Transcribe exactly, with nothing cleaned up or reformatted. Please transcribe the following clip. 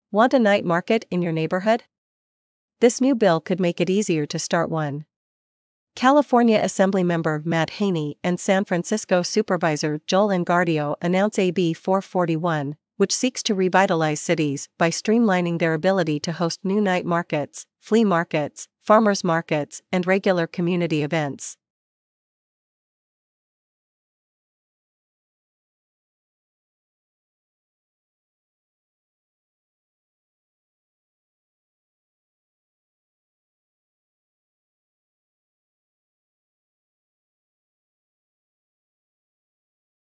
Want a night market in your neighborhood? This new bill could make it easier to start one. California Assemblymember Matt Haney and San Francisco Supervisor Joel Engardio announce A B four forty-one, which seeks to revitalize cities by streamlining their ability to host new night markets, flea markets, farmers markets, and regular community events.